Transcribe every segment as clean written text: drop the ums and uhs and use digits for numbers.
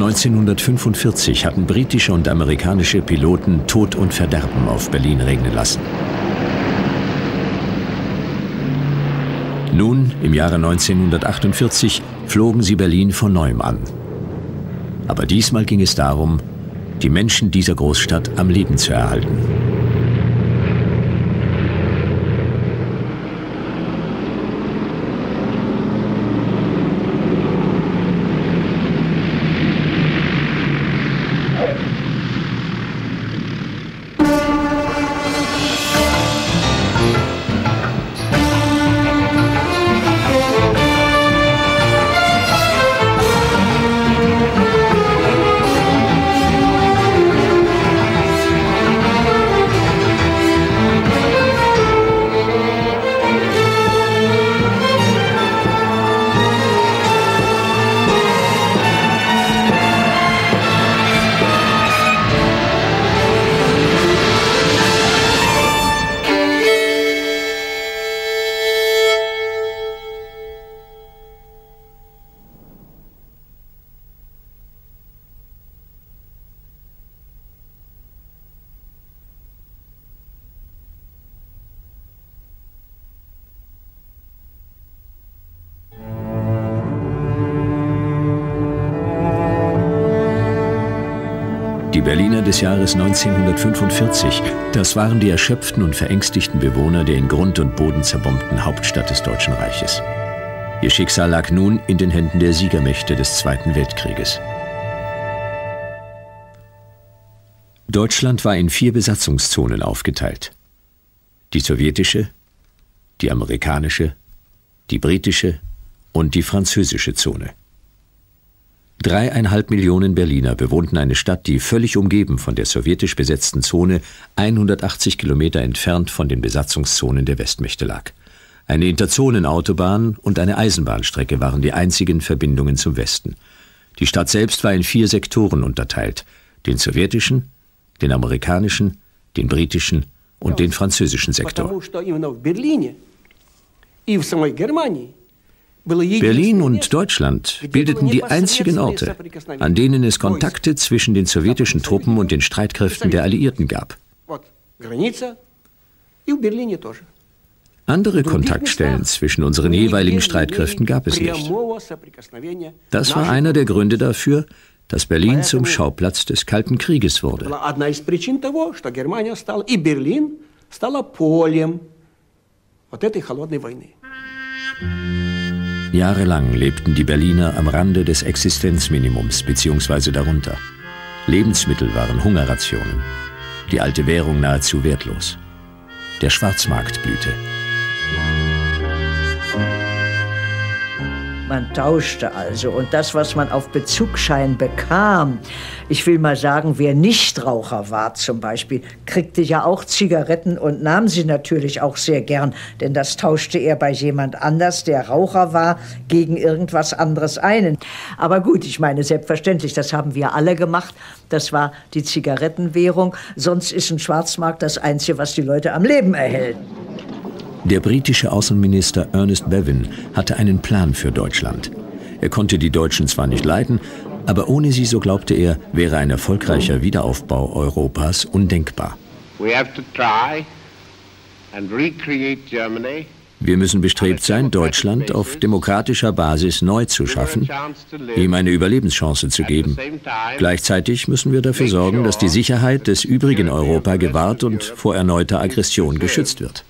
1945 hatten britische und amerikanische Piloten Tod und Verderben auf Berlin regnen lassen. Nun, im Jahre 1948, flogen sie Berlin von neuem an. Aber diesmal ging es darum, die Menschen dieser Großstadt am Leben zu erhalten. Die Berliner des Jahres 1945, das waren die erschöpften und verängstigten Bewohner der in Grund und Boden zerbombten Hauptstadt des Deutschen Reiches. Ihr Schicksal lag nun in den Händen der Siegermächte des Zweiten Weltkrieges. Deutschland war in 4 Besatzungszonen aufgeteilt. Die sowjetische, die amerikanische, die britische und die französische Zone. 3,5 Millionen Berliner bewohnten eine Stadt, die völlig umgeben von der sowjetisch besetzten Zone 180 Kilometer entfernt von den Besatzungszonen der Westmächte lag. Eine Interzonenautobahn und eine Eisenbahnstrecke waren die einzigen Verbindungen zum Westen. Die Stadt selbst war in 4 Sektoren unterteilt: den sowjetischen, den amerikanischen, den britischen und den französischen Sektor. Berlin und Deutschland bildeten die einzigen Orte, an denen es Kontakte zwischen den sowjetischen Truppen und den Streitkräften der Alliierten gab. Andere Kontaktstellen zwischen unseren jeweiligen Streitkräften gab es nicht. Das war einer der Gründe dafür, dass Berlin zum Schauplatz des Kalten Krieges wurde. Jahrelang lebten die Berliner am Rande des Existenzminimums bzw. darunter. Lebensmittel waren Hungerrationen, die alte Währung nahezu wertlos. Der Schwarzmarkt blühte. Man tauschte also, und das, was man auf Bezugsschein bekam, ich will mal sagen, wer Nichtraucher war zum Beispiel, kriegte ja auch Zigaretten und nahm sie natürlich auch sehr gern, denn das tauschte er bei jemand anders, der Raucher war, gegen irgendwas anderes ein. Aber gut, ich meine, selbstverständlich, das haben wir alle gemacht, das war die Zigarettenwährung, sonst ist ein Schwarzmarkt das Einzige, was die Leute am Leben erhält. Der britische Außenminister Ernest Bevin hatte einen Plan für Deutschland. Er konnte die Deutschen zwar nicht leiden, aber ohne sie, so glaubte er, wäre ein erfolgreicher Wiederaufbau Europas undenkbar. Wir müssen bestrebt sein, Deutschland auf demokratischer Basis neu zu schaffen, ihm eine Überlebenschance zu geben. Gleichzeitig müssen wir dafür sorgen, dass die Sicherheit des übrigen Europa gewahrt und vor erneuter Aggression geschützt wird.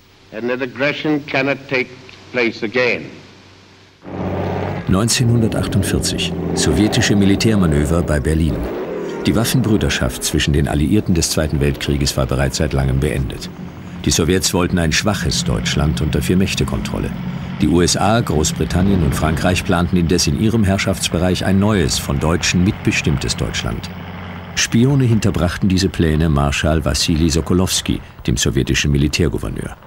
1948, sowjetische Militärmanöver bei Berlin. Die Waffenbrüderschaft zwischen den Alliierten des Zweiten Weltkrieges war bereits seit langem beendet. Die Sowjets wollten ein schwaches Deutschland unter 4-Mächte-Kontrolle. Die USA, Großbritannien und Frankreich planten indes in ihrem Herrschaftsbereich ein neues, von Deutschen mitbestimmtes Deutschland. Spione hinterbrachten diese Pläne Marschall Wassili Sokolowski, dem sowjetischen Militärgouverneur.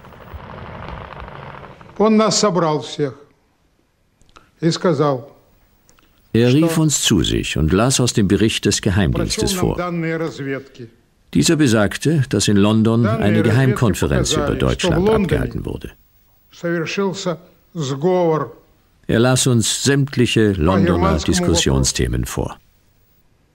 Er rief uns zu sich und las aus dem Bericht des Geheimdienstes vor. Dieser besagte, dass in London eine Geheimkonferenz über Deutschland abgehalten wurde. Er las uns sämtliche Londoner Diskussionsthemen vor.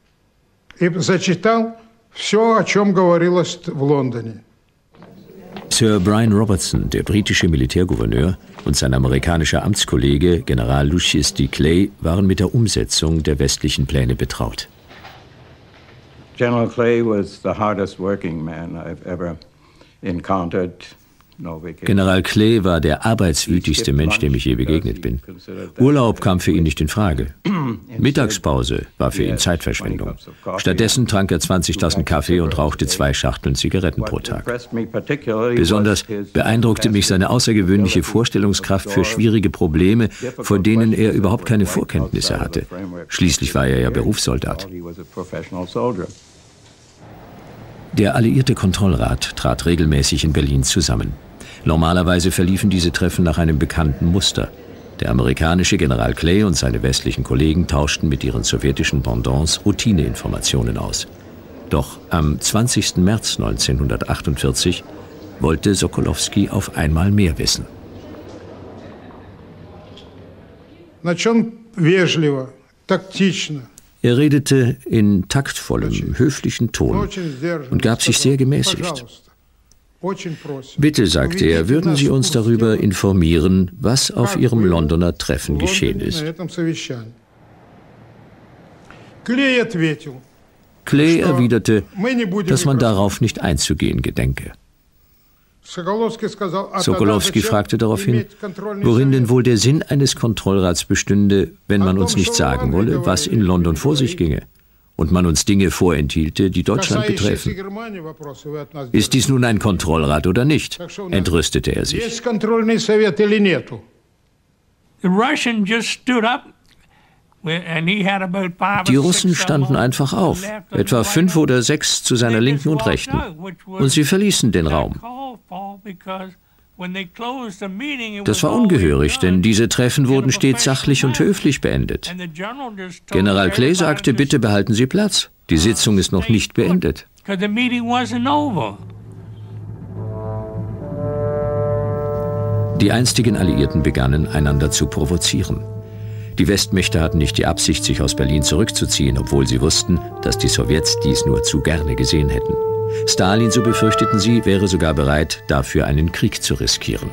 Sir Brian Robertson, der britische Militärgouverneur, und sein amerikanischer Amtskollege General Lucius D. Clay waren mit der Umsetzung der westlichen Pläne betraut. General Clay was the hardest working man I've ever encountered. General Clay war der arbeitswütigste Mensch, dem ich je begegnet bin. Urlaub kam für ihn nicht in Frage. Mittagspause war für ihn Zeitverschwendung. Stattdessen trank er 20 Tassen Kaffee und rauchte 2 Schachteln Zigaretten pro Tag. Besonders beeindruckte mich seine außergewöhnliche Vorstellungskraft für schwierige Probleme, vor denen er überhaupt keine Vorkenntnisse hatte. Schließlich war er ja Berufssoldat. Der Alliierte Kontrollrat trat regelmäßig in Berlin zusammen. Normalerweise verliefen diese Treffen nach einem bekannten Muster. Der amerikanische General Clay und seine westlichen Kollegen tauschten mit ihren sowjetischen Pendants Routineinformationen aus. Doch am 20. März 1948 wollte Sokolowski auf einmal mehr wissen. Er redete in taktvollem, höflichen Ton und gab sich sehr gemäßigt. Bitte, sagte er, würden Sie uns darüber informieren, was auf Ihrem Londoner Treffen geschehen ist. Clay erwiderte, dass man darauf nicht einzugehen gedenke. Sokolowski fragte daraufhin, worin denn wohl der Sinn eines Kontrollrats bestünde, wenn man uns nicht sagen wolle, was in London vor sich ginge und man uns Dinge vorenthielte, die Deutschland betreffen. Ist dies nun ein Kontrollrat oder nicht? Entrüstete er sich. Die Russen standen einfach auf, etwa 5 oder 6 zu seiner Linken und Rechten, und sie verließen den Raum. Das war ungehörig, denn diese Treffen wurden stets sachlich und höflich beendet. General Clay sagte, bitte behalten Sie Platz, die Sitzung ist noch nicht beendet. Die einstigen Alliierten begannen, einander zu provozieren. Die Westmächte hatten nicht die Absicht, sich aus Berlin zurückzuziehen, obwohl sie wussten, dass die Sowjets dies nur zu gerne gesehen hätten. Stalin, so befürchteten sie, wäre sogar bereit, dafür einen Krieg zu riskieren.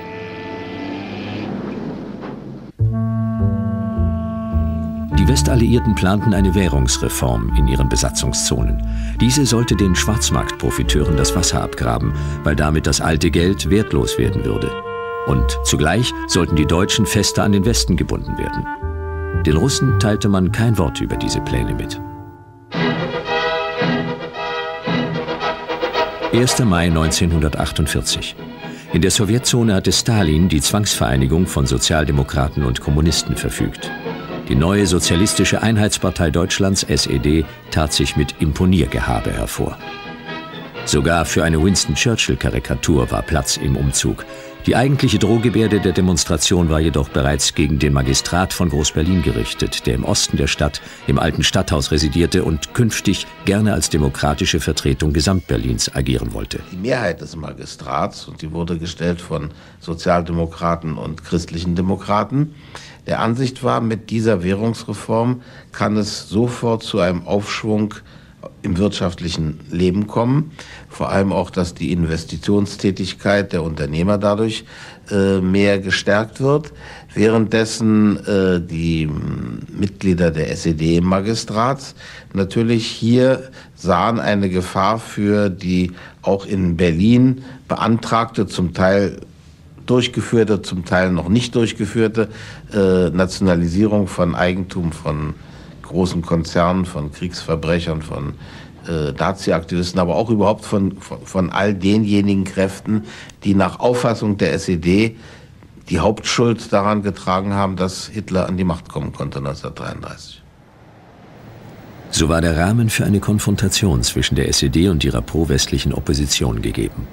Die Westalliierten planten eine Währungsreform in ihren Besatzungszonen. Diese sollte den Schwarzmarktprofiteuren das Wasser abgraben, weil damit das alte Geld wertlos werden würde. Und zugleich sollten die Deutschen fester an den Westen gebunden werden. Den Russen teilte man kein Wort über diese Pläne mit. 1. Mai 1948. In der Sowjetzone hatte Stalin die Zwangsvereinigung von Sozialdemokraten und Kommunisten verfügt. Die neue Sozialistische Einheitspartei Deutschlands, SED, tat sich mit Imponiergehabe hervor. Sogar für eine Winston-Churchill-Karikatur war Platz im Umzug. Die eigentliche Drohgebärde der Demonstration war jedoch bereits gegen den Magistrat von Groß-Berlin gerichtet, der im Osten der Stadt im alten Stadthaus residierte und künftig gerne als demokratische Vertretung Gesamtberlins agieren wollte. Die Mehrheit des Magistrats, und die wurde gestellt von Sozialdemokraten und christlichen Demokraten, der Ansicht war, mit dieser Währungsreform kann es sofort zu einem Aufschwung im wirtschaftlichen Leben kommen. Vor allem auch, dass die Investitionstätigkeit der Unternehmer dadurch mehr gestärkt wird. Währenddessen die Mitglieder der SED im Magistrat natürlich hier sahen eine Gefahr für die auch in Berlin beantragte, zum Teil durchgeführte, zum Teil noch nicht durchgeführte Nationalisierung von Eigentum von großen Konzernen, von Kriegsverbrechern, von Nazi-Aktivisten, aber auch überhaupt von all denjenigen Kräften, die nach Auffassung der SED die Hauptschuld daran getragen haben, dass Hitler an die Macht kommen konnte 1933. So war der Rahmen für eine Konfrontation zwischen der SED und ihrer pro-westlichen Opposition gegeben.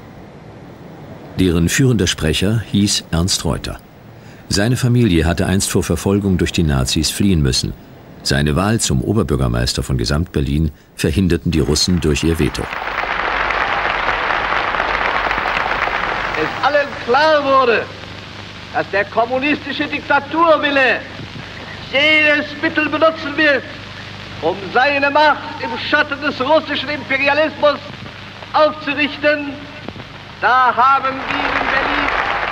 Deren führender Sprecher hieß Ernst Reuter. Seine Familie hatte einst vor Verfolgung durch die Nazis fliehen müssen. Seine Wahl zum Oberbürgermeister von Gesamtberlin verhinderten die Russen durch ihr Veto. Es allen klar wurde, dass der kommunistische Diktaturwille jedes Mittel benutzen wird, um seine Macht im Schatten des russischen Imperialismus aufzurichten. Da haben wir in Berlin.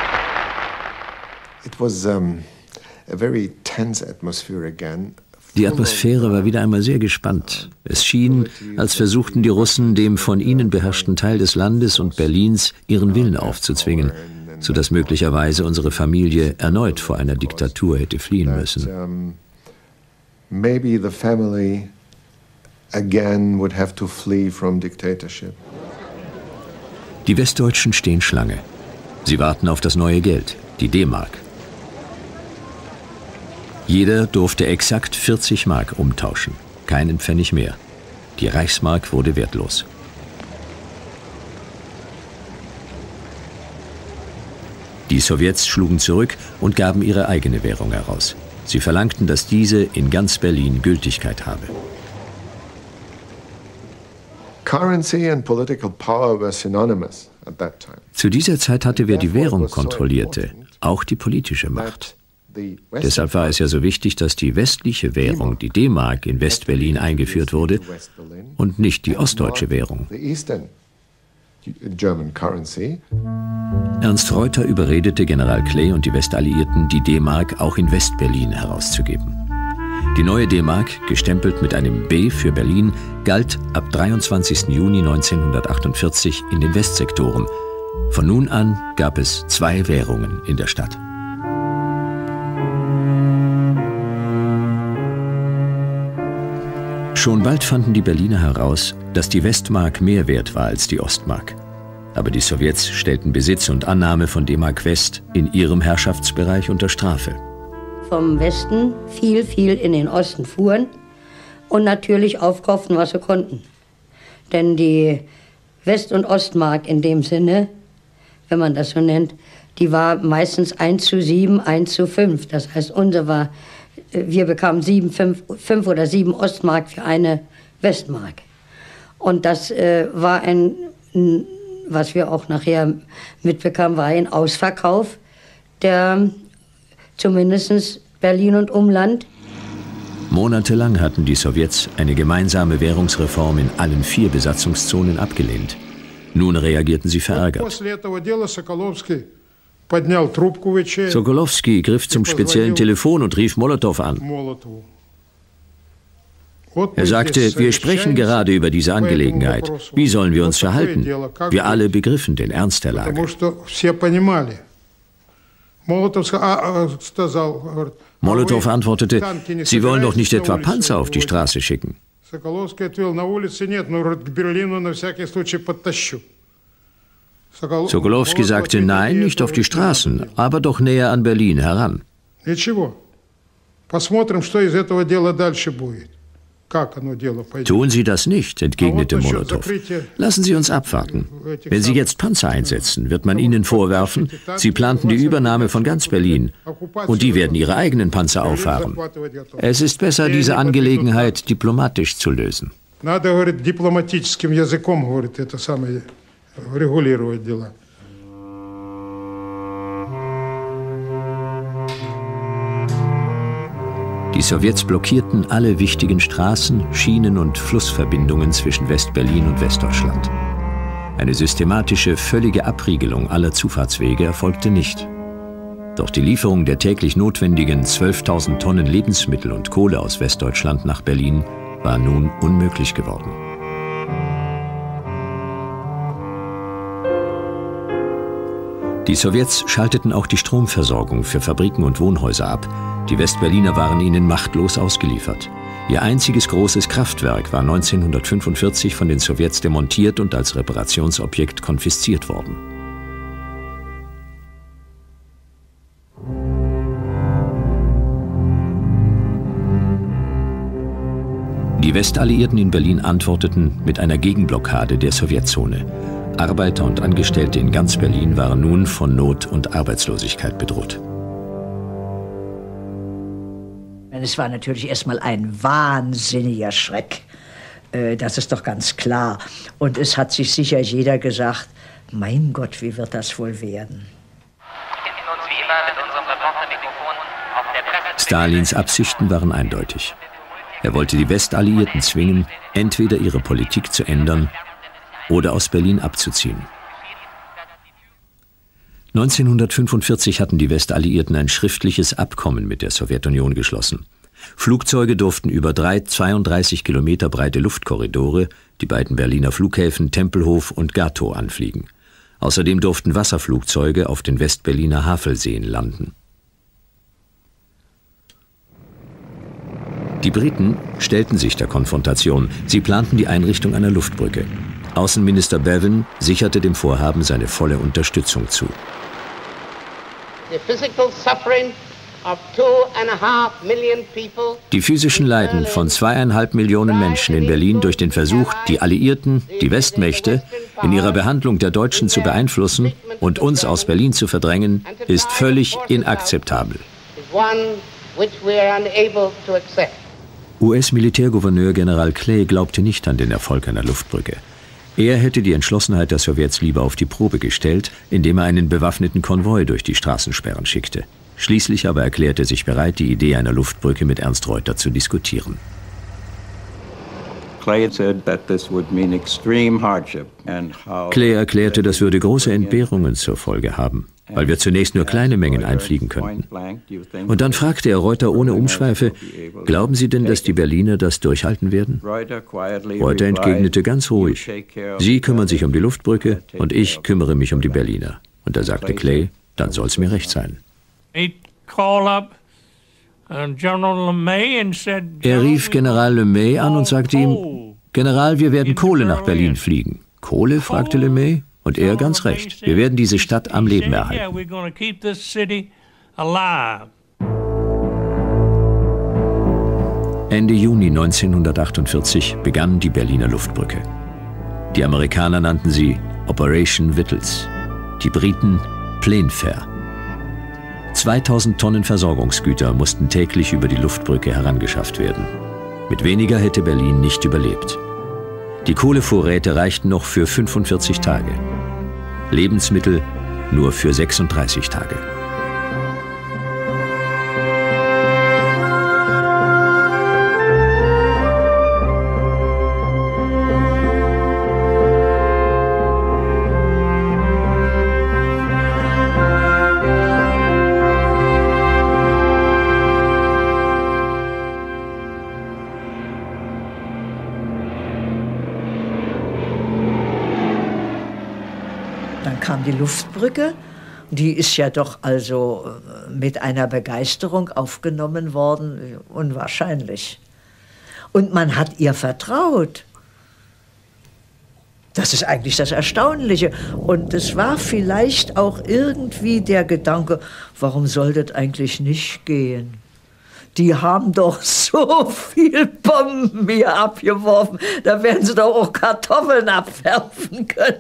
It was a very tense atmosphere again. Die Atmosphäre war wieder einmal sehr gespannt. Es schien, als versuchten die Russen, dem von ihnen beherrschten Teil des Landes und Berlins ihren Willen aufzuzwingen, sodass möglicherweise unsere Familie erneut vor einer Diktatur hätte fliehen müssen. Maybe the family again would have to flee from dictatorship. Die Westdeutschen stehen Schlange. Sie warten auf das neue Geld, die D-Mark. Jeder durfte exakt 40 Mark umtauschen, keinen Pfennig mehr. Die Reichsmark wurde wertlos. Die Sowjets schlugen zurück und gaben ihre eigene Währung heraus. Sie verlangten, dass diese in ganz Berlin Gültigkeit habe. Currency and political power were synonymous at that time. Zu dieser Zeit hatte, wer die Währung kontrollierte, auch die politische Macht. Deshalb war es ja so wichtig, dass die westliche Währung, die D-Mark, in West-Berlin eingeführt wurde und nicht die ostdeutsche Währung. Ernst Reuter überredete General Clay und die Westalliierten, die D-Mark auch in West-Berlin herauszugeben. Die neue D-Mark, gestempelt mit einem B für Berlin, galt ab 23. Juni 1948 in den Westsektoren. Von nun an gab es 2 Währungen in der Stadt. Schon bald fanden die Berliner heraus, dass die Westmark mehr wert war als die Ostmark. Aber die Sowjets stellten Besitz und Annahme von D-Mark West in ihrem Herrschaftsbereich unter Strafe. Vom Westen viel in den Osten fuhren und natürlich aufkauften, was sie konnten. Denn die West- und Ostmark in dem Sinne, wenn man das so nennt, die war meistens 1:7, 1:5. Das heißt, wir bekamen 5 oder 7 Ostmark für eine Westmark. Und das war was wir auch nachher mitbekamen, war ein Ausverkauf, der zumindest Berlin und Umland. Monatelang hatten die Sowjets eine gemeinsame Währungsreform in allen 4 Besatzungszonen abgelehnt. Nun reagierten sie verärgert. Sokolowski griff zum speziellen Telefon und rief Molotow an. Er sagte, wir sprechen gerade über diese Angelegenheit. Wie sollen wir uns verhalten? Wir alle begriffen den Ernst der Lage. Molotow antwortete, Sie wollen doch nicht etwa Panzer auf die Straße schicken. Sokolowski sagte, nein, nicht auf die Straßen, aber doch näher an Berlin heran. Tun Sie das nicht, entgegnete Molotow. Lassen Sie uns abwarten. Wenn Sie jetzt Panzer einsetzen, wird man Ihnen vorwerfen, Sie planten die Übernahme von ganz Berlin. Und die werden ihre eigenen Panzer auffahren. Es ist besser, diese Angelegenheit diplomatisch zu lösen. Die Sowjets blockierten alle wichtigen Straßen, Schienen und Flussverbindungen zwischen West-Berlin und Westdeutschland. Eine systematische, völlige Abriegelung aller Zufahrtswege erfolgte nicht. Doch die Lieferung der täglich notwendigen 12.000 Tonnen Lebensmittel und Kohle aus Westdeutschland nach Berlin war nun unmöglich geworden. Die Sowjets schalteten auch die Stromversorgung für Fabriken und Wohnhäuser ab. Die Westberliner waren ihnen machtlos ausgeliefert. Ihr einziges großes Kraftwerk war 1945 von den Sowjets demontiert und als Reparationsobjekt konfisziert worden. Die Westalliierten in Berlin antworteten mit einer Gegenblockade der Sowjetzone. Arbeiter und Angestellte in ganz Berlin waren nun von Not und Arbeitslosigkeit bedroht. Es war natürlich erstmal ein wahnsinniger Schreck. Das ist doch ganz klar. Und es hat sich sicher jeder gesagt, mein Gott, wie wird das wohl werden? Stalins Absichten waren eindeutig. Er wollte die Westalliierten zwingen, entweder ihre Politik zu ändern oder aus Berlin abzuziehen. 1945 hatten die Westalliierten ein schriftliches Abkommen mit der Sowjetunion geschlossen. Flugzeuge durften über 32 Kilometer breite Luftkorridore, die beiden Berliner Flughäfen Tempelhof und Gatow, anfliegen. Außerdem durften Wasserflugzeuge auf den Westberliner Havelseen landen. Die Briten stellten sich der Konfrontation. Sie planten die Einrichtung einer Luftbrücke. Außenminister Bevan sicherte dem Vorhaben seine volle Unterstützung zu. Die physischen Leiden von 2,5 Millionen Menschen in Berlin durch den Versuch, die Alliierten, die Westmächte, in ihrer Behandlung der Deutschen zu beeinflussen und uns aus Berlin zu verdrängen, ist völlig inakzeptabel. US-Militärgouverneur General Clay glaubte nicht an den Erfolg einer Luftbrücke. Er hätte die Entschlossenheit der Sowjets lieber auf die Probe gestellt, indem er einen bewaffneten Konvoi durch die Straßensperren schickte. Schließlich aber erklärte er sich bereit, die Idee einer Luftbrücke mit Ernst Reuter zu diskutieren. Clay erklärte, das würde große Entbehrungen zur Folge haben, weil wir zunächst nur kleine Mengen einfliegen könnten. Und dann fragte er Reuter ohne Umschweife, glauben Sie denn, dass die Berliner das durchhalten werden? Reuter entgegnete ganz ruhig, Sie kümmern sich um die Luftbrücke und ich kümmere mich um die Berliner. Und da sagte Clay, dann soll es mir recht sein. Er rief General LeMay an und sagte ihm, General, wir werden Kohle nach Berlin fliegen. Kohle? Fragte LeMay. Und er ganz recht. Wir werden diese Stadt am Leben erhalten. Ende Juni 1948 begann die Berliner Luftbrücke. Die Amerikaner nannten sie Operation Vittles, die Briten Plenfair. 2000 Tonnen Versorgungsgüter mussten täglich über die Luftbrücke herangeschafft werden. Mit weniger hätte Berlin nicht überlebt. Die Kohlevorräte reichten noch für 45 Tage. Lebensmittel nur für 36 Tage. Die Luftbrücke, die ist ja doch also mit einer Begeisterung aufgenommen worden, unwahrscheinlich. Und man hat ihr vertraut. Das ist eigentlich das Erstaunliche. Und es war vielleicht auch irgendwie der Gedanke, warum soll das eigentlich nicht gehen? Die haben doch so viel Bomben hier abgeworfen, da werden sie doch auch Kartoffeln abwerfen können.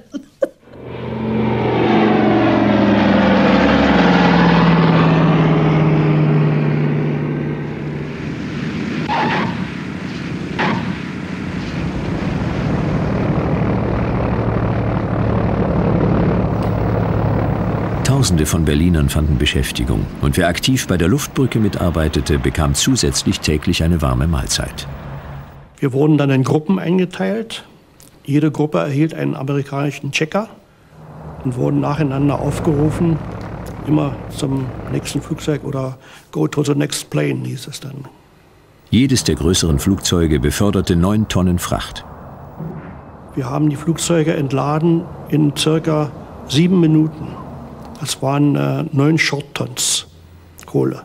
Tausende von Berlinern fanden Beschäftigung und wer aktiv bei der Luftbrücke mitarbeitete, bekam zusätzlich täglich eine warme Mahlzeit. Wir wurden dann in Gruppen eingeteilt. Jede Gruppe erhielt einen amerikanischen Checker und wurden nacheinander aufgerufen, immer zum nächsten Flugzeug oder go to the next plane, hieß es dann. Jedes der größeren Flugzeuge beförderte 9 Tonnen Fracht. Wir haben die Flugzeuge entladen in circa 7 Minuten. Das waren 9 Short-Tons Kohle.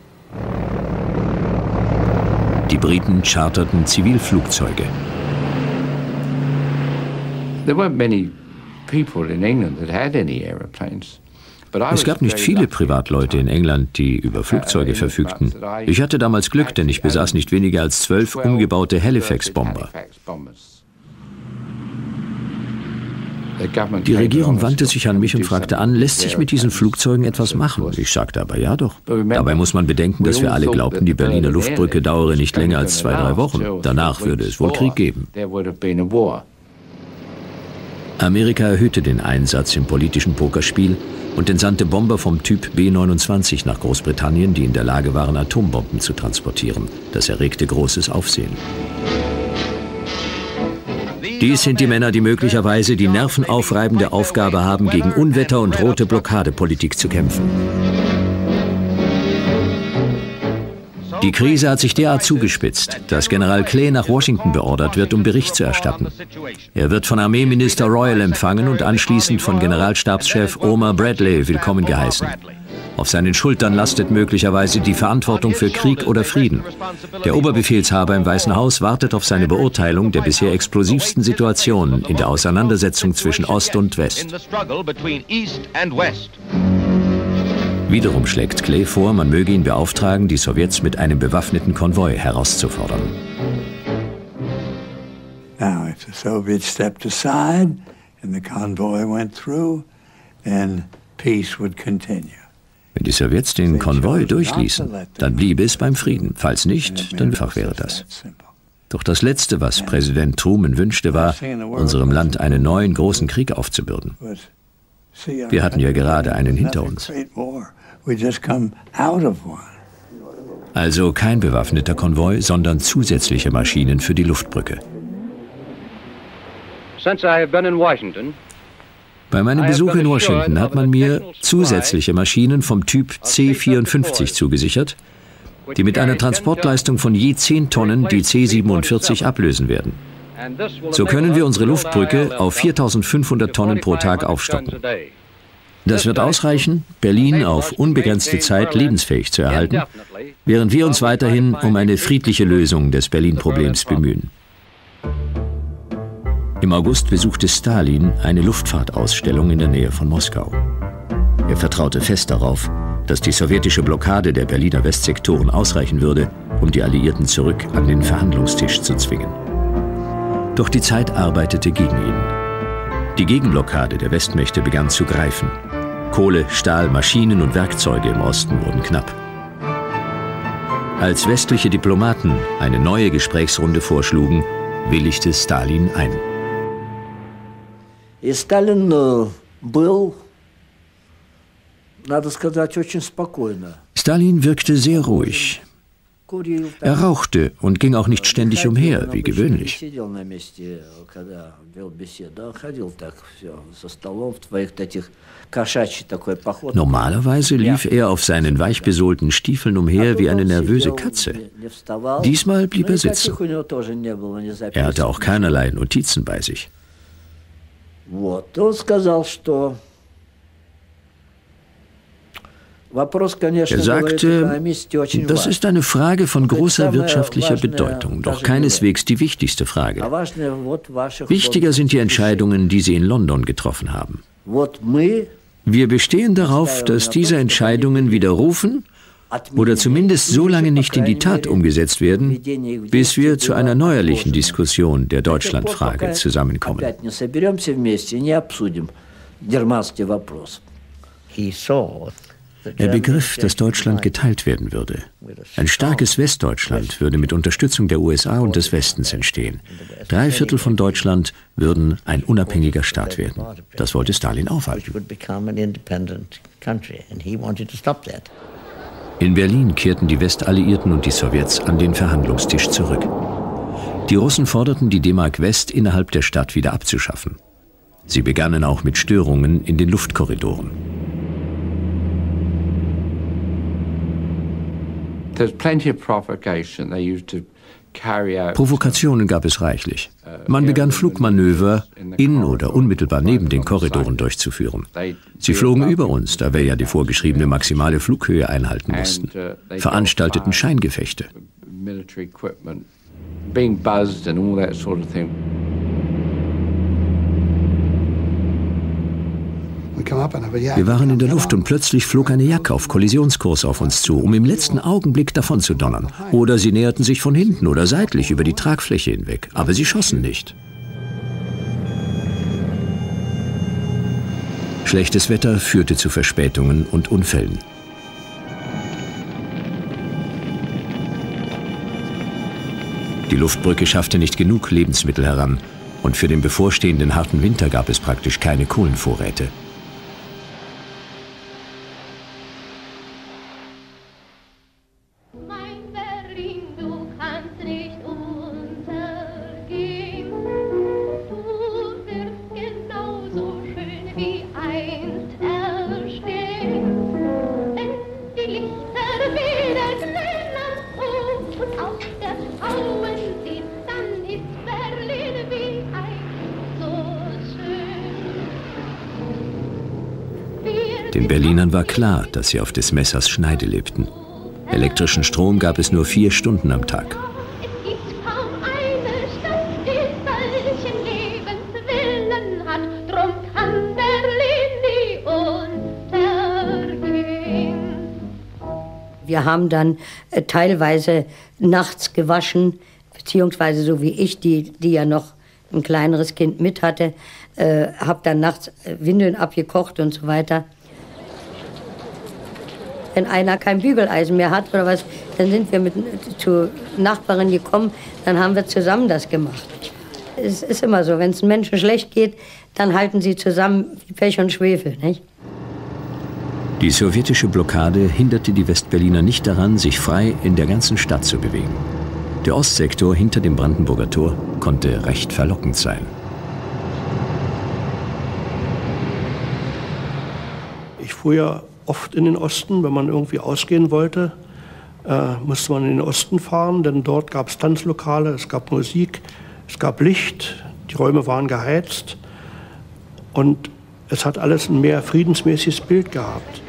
Die Briten charterten Zivilflugzeuge. Es gab nicht viele Privatleute in England, die über Flugzeuge verfügten. Ich hatte damals Glück, denn ich besaß nicht weniger als 12 umgebaute Halifax-Bomber. Die Regierung wandte sich an mich und fragte an, lässt sich mit diesen Flugzeugen etwas machen? Ich sagte aber ja doch. Dabei muss man bedenken, dass wir alle glaubten, die Berliner Luftbrücke dauere nicht länger als 2-3 Wochen. Danach würde es wohl Krieg geben. Amerika erhöhte den Einsatz im politischen Pokerspiel, und entsandte Bomber vom Typ B-29 nach Großbritannien, die in der Lage waren, Atombomben zu transportieren. Das erregte großes Aufsehen. Dies sind die Männer, die möglicherweise die nervenaufreibende Aufgabe haben, gegen Unwetter und rote Blockadepolitik zu kämpfen. Die Krise hat sich derart zugespitzt, dass General Clay nach Washington beordert wird, um Bericht zu erstatten. Er wird von Armeeminister Royal empfangen und anschließend von Generalstabschef Omar Bradley willkommen geheißen. Auf seinen Schultern lastet möglicherweise die Verantwortung für Krieg oder Frieden. Der Oberbefehlshaber im Weißen Haus wartet auf seine Beurteilung der bisher explosivsten Situation in der Auseinandersetzung zwischen Ost und West. Wiederum schlägt Clay vor, man möge ihn beauftragen, die Sowjets mit einem bewaffneten Konvoi herauszufordern. Now, if the Soviets stepped aside and the convoy went through, then peace would continue. Wenn die Sowjets den Konvoi durchließen, dann bliebe es beim Frieden. Falls nicht, dann einfach wäre das. Doch das Letzte, was Präsident Truman wünschte, war, unserem Land einen neuen großen Krieg aufzubürden. Wir hatten ja gerade einen hinter uns. Also kein bewaffneter Konvoi, sondern zusätzliche Maschinen für die Luftbrücke. Bei meinem Besuch in Washington hat man mir zusätzliche Maschinen vom Typ C-54 zugesichert, die mit einer Transportleistung von je 10 Tonnen die C-47 ablösen werden. So können wir unsere Luftbrücke auf 4.500 Tonnen pro Tag aufstocken. Das wird ausreichen, Berlin auf unbegrenzte Zeit lebensfähig zu erhalten, während wir uns weiterhin um eine friedliche Lösung des Berlin-Problems bemühen. Im August besuchte Stalin eine Luftfahrtausstellung in der Nähe von Moskau. Er vertraute fest darauf, dass die sowjetische Blockade der Berliner Westsektoren ausreichen würde, um die Alliierten zurück an den Verhandlungstisch zu zwingen. Doch die Zeit arbeitete gegen ihn. Die Gegenblockade der Westmächte begann zu greifen. Kohle, Stahl, Maschinen und Werkzeuge im Osten wurden knapp. Als westliche Diplomaten eine neue Gesprächsrunde vorschlugen, willigte Stalin ein. Stalin wirkte sehr ruhig. Er rauchte und ging auch nicht ständig umher, wie gewöhnlich. Normalerweise lief er auf seinen weichbesohlten Stiefeln umher wie eine nervöse Katze. Diesmal blieb er sitzen. Er hatte auch keinerlei Notizen bei sich. Er sagte, das ist eine Frage von großer wirtschaftlicher Bedeutung, doch keineswegs die wichtigste Frage. Wichtiger sind die Entscheidungen, die Sie in London getroffen haben. Wir bestehen darauf, dass diese Entscheidungen widerrufen oder zumindest so lange nicht in die Tat umgesetzt werden, bis wir zu einer neuerlichen Diskussion der Deutschlandfrage zusammenkommen. Er begriff, dass Deutschland geteilt werden würde. Ein starkes Westdeutschland würde mit Unterstützung der USA und des Westens entstehen. 3/4 von Deutschland würden ein unabhängiger Staat werden. Das wollte Stalin aufhalten. In Berlin kehrten die Westalliierten und die Sowjets an den Verhandlungstisch zurück. Die Russen forderten, die D-Mark West innerhalb der Stadt wieder abzuschaffen. Sie begannen auch mit Störungen in den Luftkorridoren. Provokationen gab es reichlich. Man begann Flugmanöver in oder unmittelbar neben den Korridoren durchzuführen. Sie flogen über uns, da wir ja die vorgeschriebene maximale Flughöhe einhalten mussten, veranstalteten Scheingefechte. Wir waren in der Luft und plötzlich flog eine Jacke auf Kollisionskurs auf uns zu, um im letzten Augenblick davon zu donnern. Oder sie näherten sich von hinten oder seitlich über die Tragfläche hinweg, aber sie schossen nicht. Schlechtes Wetter führte zu Verspätungen und Unfällen. Die Luftbrücke schaffte nicht genug Lebensmittel heran und für den bevorstehenden harten Winter gab es praktisch keine Kohlenvorräte. Den Berlinern war klar, dass sie auf des Messers Schneide lebten. Elektrischen Strom gab es nur 4 Stunden am Tag. Es gibt kaum eine Stadt, die solchen Lebenswillen hat, drum kann Berlin nie untergehen. Wir haben dann teilweise nachts gewaschen, beziehungsweise so wie ich, die ja noch ein kleineres Kind mit hatte, habe dann nachts Windeln abgekocht und so weiter. Wenn einer kein Bügeleisen mehr hat oder was, dann sind wir zur Nachbarin gekommen, dann haben wir zusammen das gemacht. Es ist immer so, wenn es einem Menschen schlecht geht, dann halten sie zusammen wie Pech und Schwefel, nicht? Die sowjetische Blockade hinderte die Westberliner nicht daran, sich frei in der ganzen Stadt zu bewegen. Der Ostsektor hinter dem Brandenburger Tor konnte recht verlockend sein. Ich fuhr ja oft in den Osten, wenn man irgendwie ausgehen wollte, musste man in den Osten fahren, denn dort gab es Tanzlokale, es gab Musik, es gab Licht, die Räume waren geheizt und es hat alles ein mehr friedensmäßiges Bild gehabt.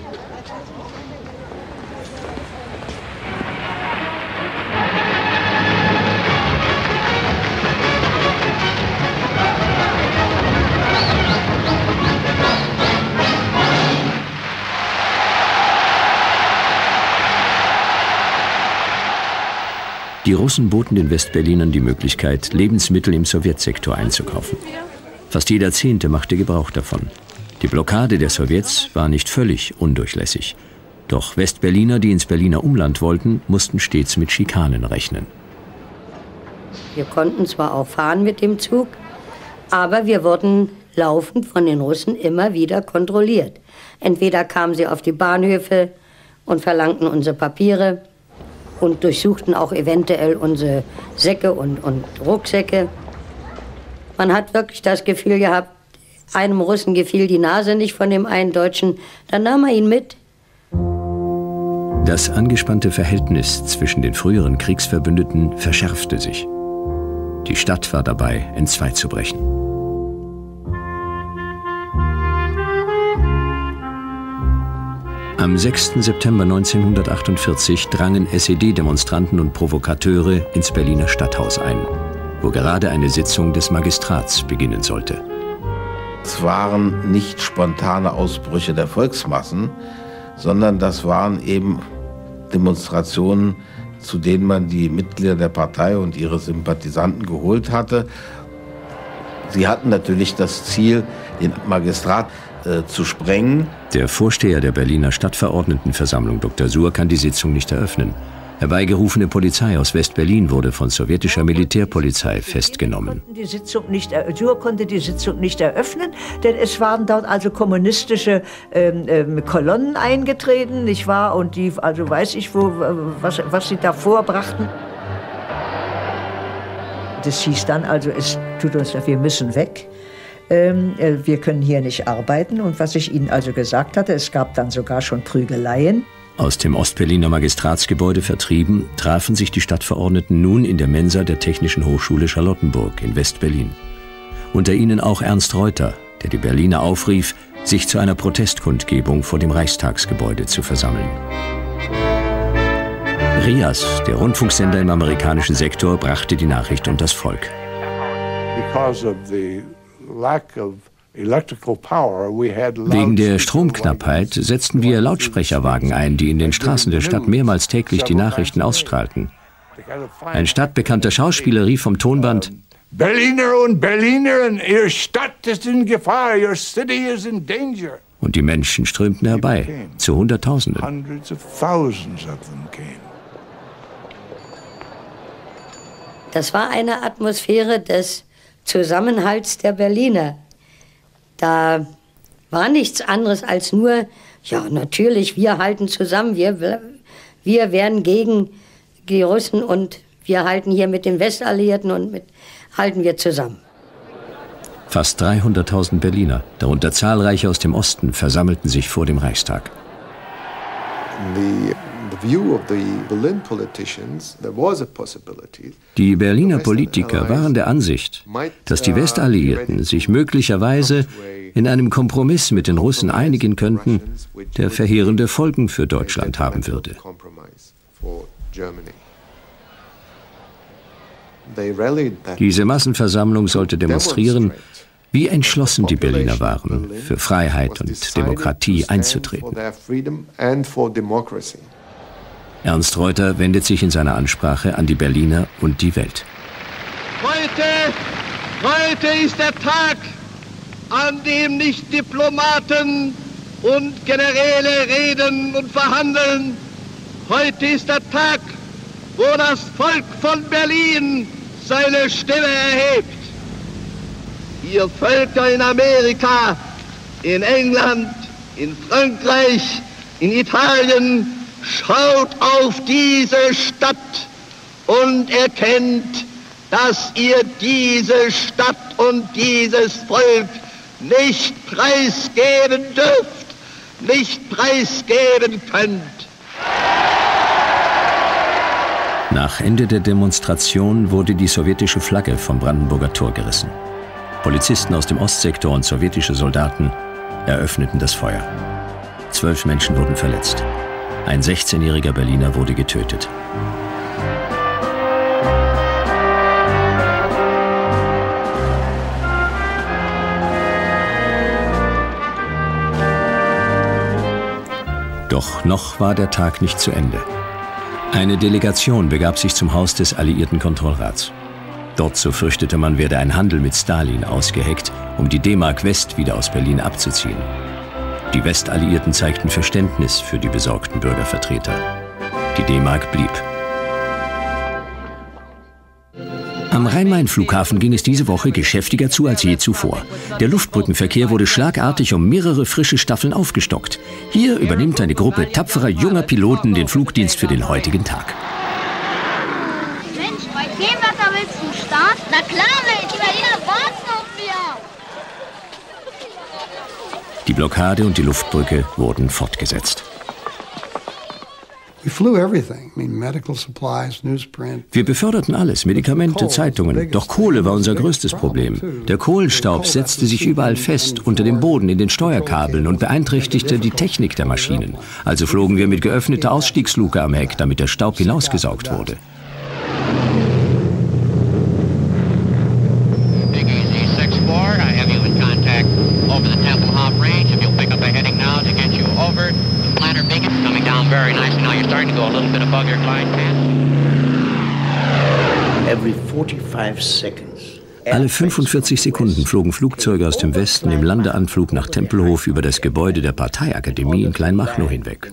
Die Russen boten den Westberlinern die Möglichkeit, Lebensmittel im Sowjetsektor einzukaufen. Fast jeder Zehnte machte Gebrauch davon. Die Blockade der Sowjets war nicht völlig undurchlässig. Doch Westberliner, die ins Berliner Umland wollten, mussten stets mit Schikanen rechnen. Wir konnten zwar auch fahren mit dem Zug, aber wir wurden laufend von den Russen immer wieder kontrolliert. Entweder kamen sie auf die Bahnhöfe und verlangten unsere Papiere und durchsuchten auch eventuell unsere Säcke und Rucksäcke. Man hat wirklich das Gefühl gehabt, einem Russen gefiel die Nase nicht von dem einen Deutschen, dann nahm er ihn mit. Das angespannte Verhältnis zwischen den früheren Kriegsverbündeten verschärfte sich. Die Stadt war dabei, entzwei zu brechen. Am 6. September 1948 drangen SED-Demonstranten und Provokateure ins Berliner Stadthaus ein, wo gerade eine Sitzung des Magistrats beginnen sollte. Es waren nicht spontane Ausbrüche der Volksmassen, sondern das waren eben Demonstrationen, zu denen man die Mitglieder der Partei und ihre Sympathisanten geholt hatte. Sie hatten natürlich das Ziel, den Magistrat zu sprengen. Der Vorsteher der Berliner Stadtverordnetenversammlung, Dr. Suhr, kann die Sitzung nicht eröffnen. Herbeigerufene Polizei aus West-Berlin wurde von sowjetischer Militärpolizei festgenommen. Suhr konnte die Sitzung nicht eröffnen, denn es waren dort also kommunistische Kolonnen eingetreten, nicht wahr? Und die, also weiß ich, was sie da vorbrachten. Das hieß dann also, es tut uns leid, wir müssen weg. Wir können hier nicht arbeiten. Und was ich Ihnen also gesagt hatte, es gab dann sogar schon Prügeleien. Aus dem Ostberliner Magistratsgebäude vertrieben, trafen sich die Stadtverordneten nun in der Mensa der Technischen Hochschule Charlottenburg in West-Berlin. Unter ihnen auch Ernst Reuter, der die Berliner aufrief, sich zu einer Protestkundgebung vor dem Reichstagsgebäude zu versammeln. RIAS, der Rundfunksender im amerikanischen Sektor, brachte die Nachricht unters Volk. Wegen der Stromknappheit setzten wir Lautsprecherwagen ein, die in den Straßen der Stadt mehrmals täglich die Nachrichten ausstrahlten. Ein stadtbekannter Schauspieler rief vom Tonband: Berliner und Berlinerinnen, Ihre Stadt ist in Gefahr, your city is in danger. Und die Menschen strömten herbei, zu Hunderttausenden. Das war eine Atmosphäre des Zusammenhalts der Berliner. Da war nichts anderes als nur, ja natürlich, wir halten zusammen, wir werden gegen die Russen und wir halten hier mit den Westalliierten und halten wir zusammen. Fast 300.000 Berliner, darunter zahlreiche aus dem Osten, versammelten sich vor dem Reichstag. Die Berliner Politiker waren der Ansicht, dass die Westalliierten sich möglicherweise in einem Kompromiss mit den Russen einigen könnten, der verheerende Folgen für Deutschland haben würde. Diese Massenversammlung sollte demonstrieren, wie entschlossen die Berliner waren, für Freiheit und Demokratie einzutreten. Ernst Reuter wendet sich in seiner Ansprache an die Berliner und die Welt. Heute ist der Tag, an dem nicht Diplomaten und Generäle reden und verhandeln. Heute ist der Tag, wo das Volk von Berlin seine Stimme erhebt. Ihr Völker in Amerika, in England, in Frankreich, in Italien, schaut auf diese Stadt und erkennt, dass ihr diese Stadt und dieses Volk nicht preisgeben dürft, nicht preisgeben könnt. Nach Ende der Demonstration wurde die sowjetische Flagge vom Brandenburger Tor gerissen. Polizisten aus dem Ostsektor und sowjetische Soldaten eröffneten das Feuer. 12 Menschen wurden verletzt. Ein 16-jähriger Berliner wurde getötet. Doch noch war der Tag nicht zu Ende. Eine Delegation begab sich zum Haus des Alliierten Kontrollrats. Dort, so fürchtete man, werde ein Handel mit Stalin ausgeheckt, um die D-Mark West wieder aus Berlin abzuziehen. Die Westalliierten zeigten Verständnis für die besorgten Bürgervertreter. Die D-Mark blieb. Am Rhein-Main-Flughafen ging es diese Woche geschäftiger zu als je zuvor. Der Luftbrückenverkehr wurde schlagartig um mehrere frische Staffeln aufgestockt. Hier übernimmt eine Gruppe tapferer junger Piloten den Flugdienst für den heutigen Tag. Mensch, bei dem Wetter willst du starten? Na klar, Mensch, die Berliner warten auf mir. Die Blockade und die Luftbrücke wurden fortgesetzt. Wir beförderten alles, Medikamente, Zeitungen. Doch Kohle war unser größtes Problem. Der Kohlenstaub setzte sich überall fest, unter dem Boden, in den Steuerkabeln und beeinträchtigte die Technik der Maschinen. Also flogen wir mit geöffneter Ausstiegsluke am Heck, damit der Staub hinausgesaugt wurde. Alle 45 Sekunden flogen Flugzeuge aus dem Westen im Landeanflug nach Tempelhof über das Gebäude der Parteiakademie in Kleinmachnow hinweg.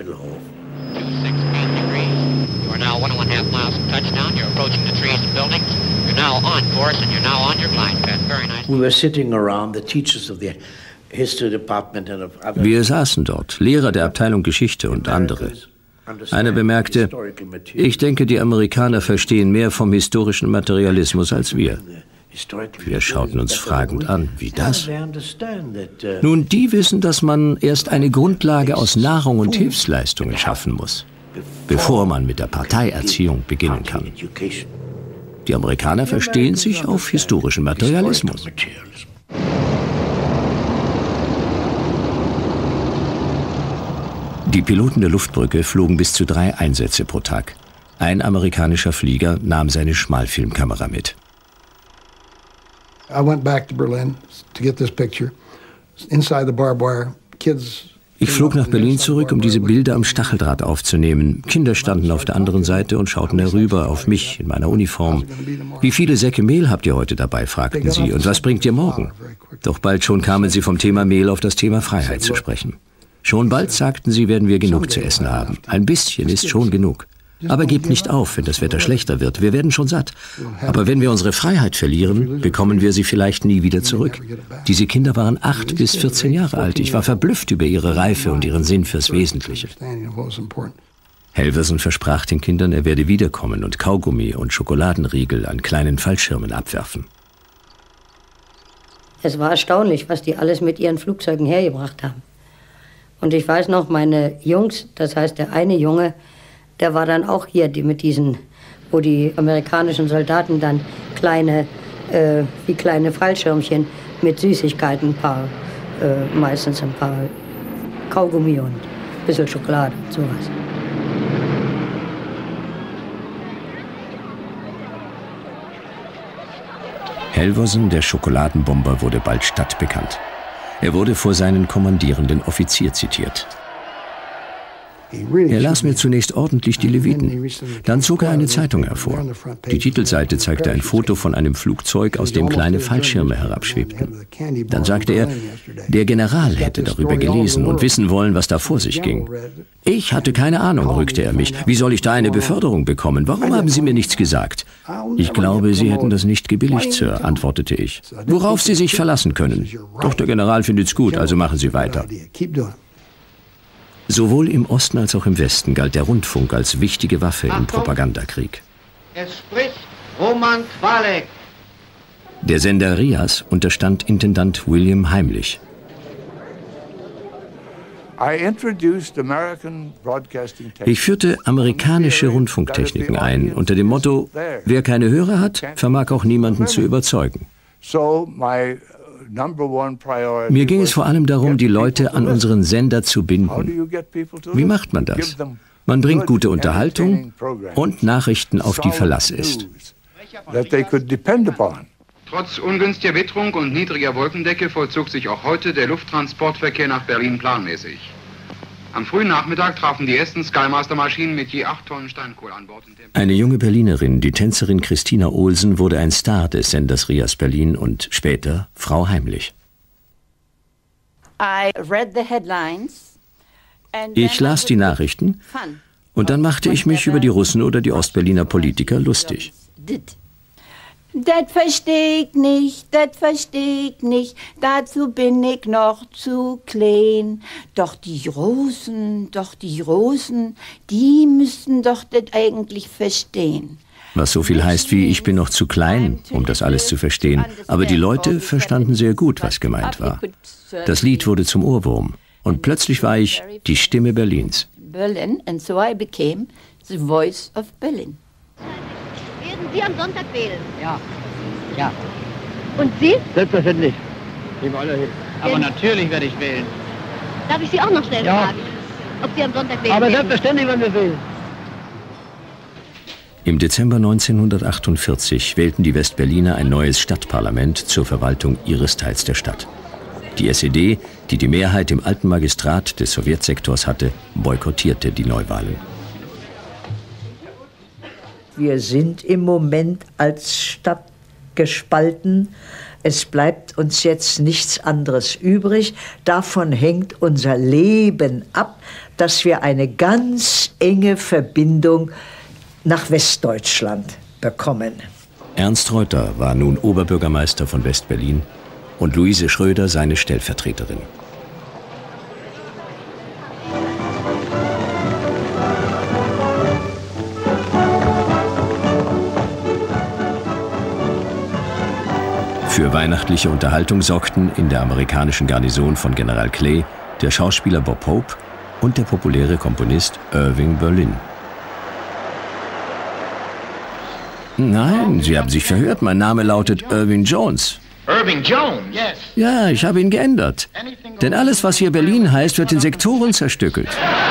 Wir saßen dort, Lehrer der Abteilung Geschichte und andere. Einer bemerkte, ich denke, die Amerikaner verstehen mehr vom historischen Materialismus als wir. Wir schauten uns fragend an, wie das? Nun, die wissen, dass man erst eine Grundlage aus Nahrung und Hilfsleistungen schaffen muss, bevor man mit der Parteierziehung beginnen kann. Die Amerikaner verstehen sich auf historischen Materialismus. Die Piloten der Luftbrücke flogen bis zu 3 Einsätze pro Tag. Ein amerikanischer Flieger nahm seine Schmalfilmkamera mit. Ich flog nach Berlin zurück, um diese Bilder am Stacheldraht aufzunehmen. Kinder standen auf der anderen Seite und schauten herüber auf mich in meiner Uniform. Wie viele Säcke Mehl habt ihr heute dabei, fragten sie. Und was bringt ihr morgen? Doch bald schon kamen sie vom Thema Mehl auf das Thema Freiheit zu sprechen. Schon bald, sagten sie, werden wir genug zu essen haben. Ein bisschen ist schon genug. Aber gebt nicht auf, wenn das Wetter schlechter wird. Wir werden schon satt. Aber wenn wir unsere Freiheit verlieren, bekommen wir sie vielleicht nie wieder zurück. Diese Kinder waren 8 bis 14 Jahre alt. Ich war verblüfft über ihre Reife und ihren Sinn fürs Wesentliche. Halvorsen versprach den Kindern, er werde wiederkommen und Kaugummi und Schokoladenriegel an kleinen Fallschirmen abwerfen. Es war erstaunlich, was die alles mit ihren Flugzeugen hergebracht haben. Und ich weiß noch, meine Jungs, das heißt der eine Junge, der war dann auch hier mit diesen, wo die amerikanischen Soldaten dann wie kleine Fallschirmchen mit Süßigkeiten, meistens ein paar Kaugummi und ein bisschen Schokolade und sowas. Halvorsen, der Schokoladenbomber, wurde bald stadtbekannt. Er wurde vor seinen kommandierenden Offizier zitiert. Er las mir zunächst ordentlich die Leviten. Dann zog er eine Zeitung hervor. Die Titelseite zeigte ein Foto von einem Flugzeug, aus dem kleine Fallschirme herabschwebten. Dann sagte er, der General hätte darüber gelesen und wissen wollen, was da vor sich ging. Ich hatte keine Ahnung, rügte er mich. Wie soll ich da eine Beförderung bekommen? Warum haben Sie mir nichts gesagt? Ich glaube, Sie hätten das nicht gebilligt, Sir, antwortete ich. Worauf Sie sich verlassen können. Doch der General findet's gut, also machen Sie weiter. Sowohl im Osten als auch im Westen galt der Rundfunk als wichtige Waffe im Propagandakrieg. Es spricht Roman Kwalek. Der Sender RIAS unterstand Intendant William Heimlich. Ich führte amerikanische Rundfunktechniken ein, unter dem Motto, wer keine Hörer hat, vermag auch niemanden zu überzeugen. Mir ging es vor allem darum, die Leute an unseren Sender zu binden. Wie macht man das? Man bringt gute Unterhaltung und Nachrichten, auf die Verlass ist. Trotz ungünstiger Witterung und niedriger Wolkendecke vollzog sich auch heute der Lufttransportverkehr nach Berlin planmäßig. Am frühen Nachmittag trafen die ersten Skymaster-Maschinen mit je 8 Tonnen Steinkohle an Bord. Eine junge Berlinerin, die Tänzerin Christina Olsen, wurde ein Star des Senders RIAS Berlin und später Frau Heimlich. Ich las die Nachrichten und dann machte ich mich über die Russen oder die Ostberliner Politiker lustig. Das versteh ich nicht, dazu bin ich noch zu klein. Doch die Russen, die müssten doch das eigentlich verstehen. Was so viel heißt wie, ich bin noch zu klein, um das alles zu verstehen. Aber die Leute verstanden sehr gut, was gemeint war. Das Lied wurde zum Ohrwurm und plötzlich war ich die Stimme Berlins. Berlin, and so I became the voice of Berlin. Werden Sie am Sonntag wählen? Ja. Ja. Und Sie? Selbstverständlich. Aber natürlich werde ich wählen. Darf ich Sie auch noch schnell fragen, ob Sie am Sonntag wählen? Aber selbstverständlich werden wir wählen. Im Dezember 1948 wählten die Westberliner ein neues Stadtparlament zur Verwaltung ihres Teils der Stadt. Die SED, die die Mehrheit im alten Magistrat des Sowjetsektors hatte, boykottierte die Neuwahlen. Wir sind im Moment als Stadt gespalten. Es bleibt uns jetzt nichts anderes übrig. Davon hängt unser Leben ab, dass wir eine ganz enge Verbindung nach Westdeutschland bekommen. Ernst Reuter war nun Oberbürgermeister von Westberlin und Luise Schröder seine Stellvertreterin. Für weihnachtliche Unterhaltung sorgten in der amerikanischen Garnison von General Clay der Schauspieler Bob Hope und der populäre Komponist Irving Berlin. Nein, Sie haben sich verhört. Mein Name lautet Irving Jones. Irving Jones? Yes. Ja, ich habe ihn geändert. Denn alles, was hier Berlin heißt, wird in Sektoren zerstückelt.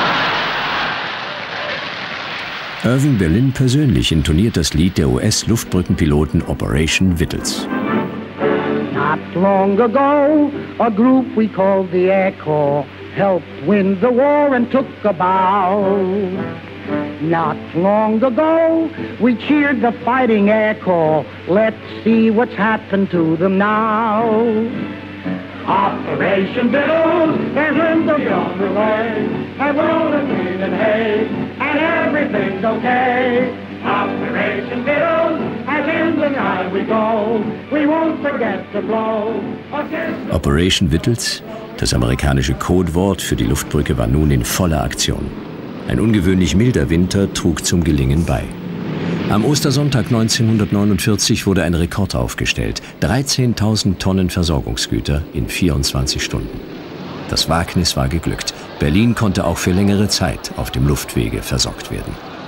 Irving Berlin persönlich intoniert das Lied der US-Luftbrückenpiloten Operation Vittles. Not long ago, a group we called the Air Corps helped win the war and took a bow. Not long ago, we cheered the fighting Air Corps. Let's see what's happened to them now. Operation Vittles is in the way, and we're all in green and hay, and everything's okay. Operation Vittles, as in the night we go, we won't forget to blow. Operation Vittles, das amerikanische Codewort für die Luftbrücke, war nun in voller Aktion. Ein ungewöhnlich milder Winter trug zum Gelingen bei. Am Ostersonntag 1949 wurde ein Rekord aufgestellt: 13.000 Tonnen Versorgungsgüter in 24 Stunden. Das Wagnis war geglückt. Berlin konnte auch für längere Zeit auf dem Luftwege versorgt werden.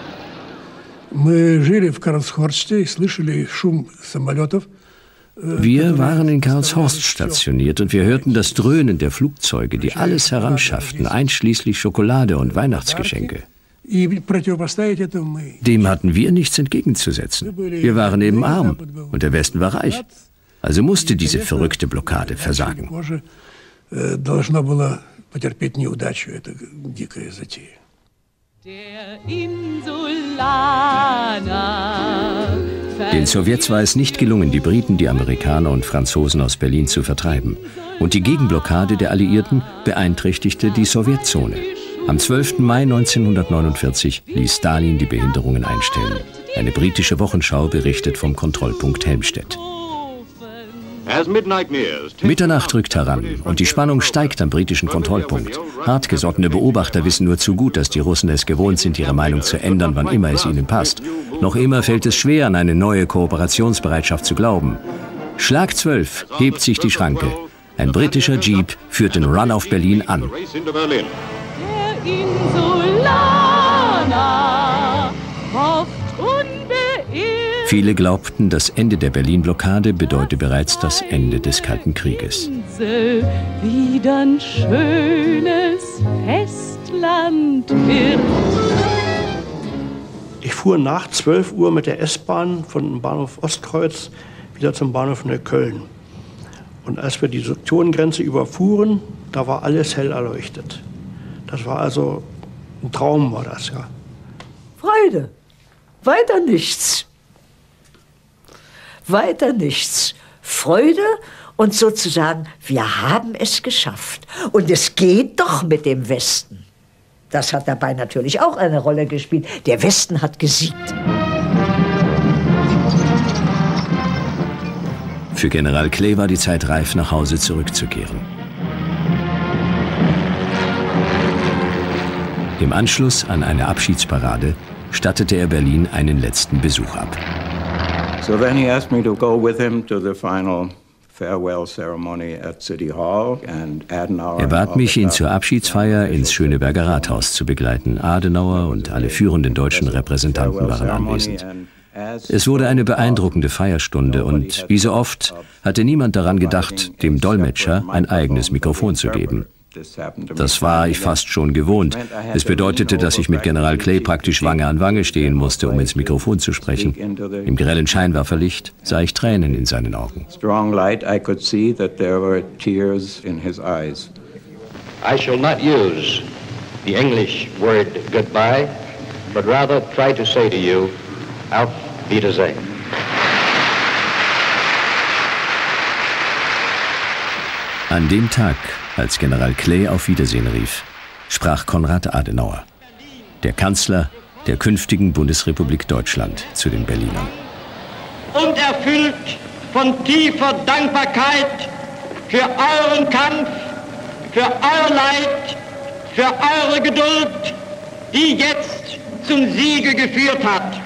Wir waren in Karlshorst stationiert und wir hörten das Dröhnen der Flugzeuge, die alles heranschafften, einschließlich Schokolade und Weihnachtsgeschenke. Dem hatten wir nichts entgegenzusetzen. Wir waren eben arm und der Westen war reich. Also musste diese verrückte Blockade versagen. Den Sowjets war es nicht gelungen, die Briten, die Amerikaner und Franzosen aus Berlin zu vertreiben. Und die Gegenblockade der Alliierten beeinträchtigte die Sowjetzone. Am 12. Mai 1949 ließ Stalin die Behinderungen einstellen. Eine britische Wochenschau berichtet vom Kontrollpunkt Helmstedt. Mitternacht rückt heran und die Spannung steigt am britischen Kontrollpunkt. Hartgesottene Beobachter wissen nur zu gut, dass die Russen es gewohnt sind, ihre Meinung zu ändern, wann immer es ihnen passt. Noch immer fällt es schwer, an eine neue Kooperationsbereitschaft zu glauben. Schlag 12 hebt sich die Schranke. Ein britischer Jeep führt den Run auf Berlin an. Viele glaubten, das Ende der Berlin-Blockade bedeute bereits das Ende des Kalten Krieges. Wieder ein schönes Festland wird. Ich fuhr nach 12 Uhr mit der S-Bahn von Bahnhof Ostkreuz wieder zum Bahnhof Neukölln. Und als wir die Sektorengrenze überfuhren, da war alles hell erleuchtet. Das war also ein Traum, war das, ja. Freude. Weiter nichts. Weiter nichts. Freude und sozusagen, wir haben es geschafft. Und es geht doch mit dem Westen. Das hat dabei natürlich auch eine Rolle gespielt. Der Westen hat gesiegt. Für General Clay war die Zeit reif, nach Hause zurückzukehren. Im Anschluss an eine Abschiedsparade stattete er Berlin einen letzten Besuch ab. So then he asked me to go with him to the final farewell ceremony at City Hall, and Adenauer. Er bat mich, ihn zur Abschiedsfeier ins Schöneberger Rathaus zu begleiten. Adenauer und alle führenden deutschen Repräsentanten waren anwesend. Es wurde eine beeindruckende Feierstunde und wie so oft hatte niemand daran gedacht, dem Dolmetscher ein eigenes Mikrofon zu geben. Das war ich fast schon gewohnt. Es bedeutete, dass ich mit General Clay praktisch Wange an Wange stehen musste, um ins Mikrofon zu sprechen. Im grellen Scheinwerferlicht sah ich Tränen in seinen Augen. I shall not use the English word goodbye, but rather try to say to you, auf Wiedersehen. An dem Tag, als General Clay auf Wiedersehen rief, sprach Konrad Adenauer, der Kanzler der künftigen Bundesrepublik Deutschland, zu den Berlinern. Und erfüllt von tiefer Dankbarkeit für euren Kampf, für euer Leid, für eure Geduld, die jetzt zum Siege geführt hat.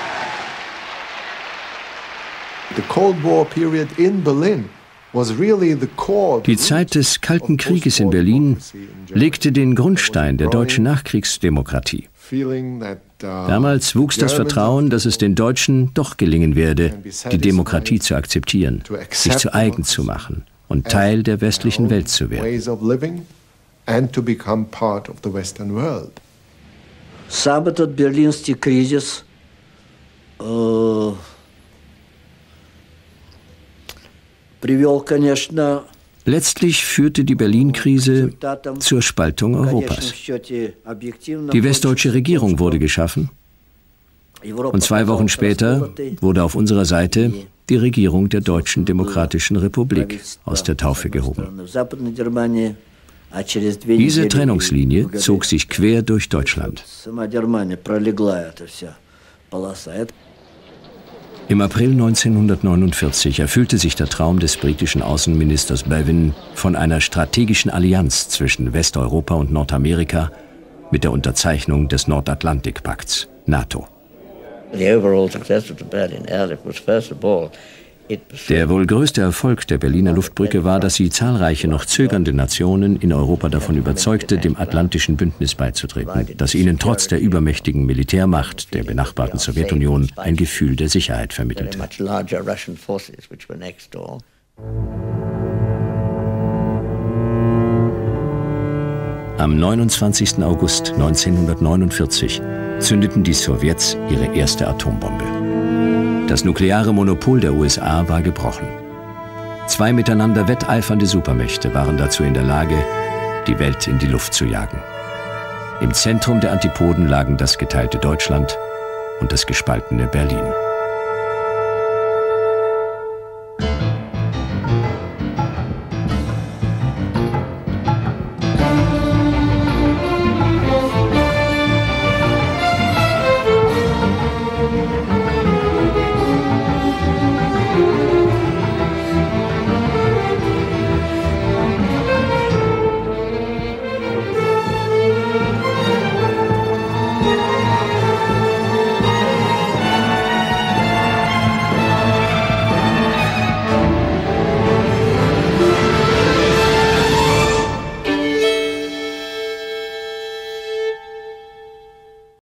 The Cold War period in Berlin. Die Zeit des Kalten Krieges in Berlin legte den Grundstein der deutschen Nachkriegsdemokratie. Damals wuchs das Vertrauen, dass es den Deutschen doch gelingen werde, die Demokratie zu akzeptieren, sich zu eigen zu machen und Teil der westlichen Welt zu werden. Сам берлинский кризис Letztlich führte die Berlin-Krise zur Spaltung Europas. Die westdeutsche Regierung wurde geschaffen und 2 Wochen später wurde auf unserer Seite die Regierung der Deutschen Demokratischen Republik aus der Taufe gehoben. Diese Trennungslinie zog sich quer durch Deutschland. Im April 1949 erfüllte sich der Traum des britischen Außenministers Bevin von einer strategischen Allianz zwischen Westeuropa und Nordamerika mit der Unterzeichnung des Nordatlantikpakts, NATO. The overall success of the Berlin Airlift was first of all Der wohl größte Erfolg der Berliner Luftbrücke war, dass sie zahlreiche noch zögernde Nationen in Europa davon überzeugte, dem Atlantischen Bündnis beizutreten, das ihnen trotz der übermächtigen Militärmacht der benachbarten Sowjetunion ein Gefühl der Sicherheit vermittelte. Am 29. August 1949 zündeten die Sowjets ihre erste Atombombe. Das nukleare Monopol der USA war gebrochen. Zwei miteinander wetteifernde Supermächte waren dazu in der Lage, die Welt in die Luft zu jagen. Im Zentrum der Antipoden lagen das geteilte Deutschland und das gespaltene Berlin.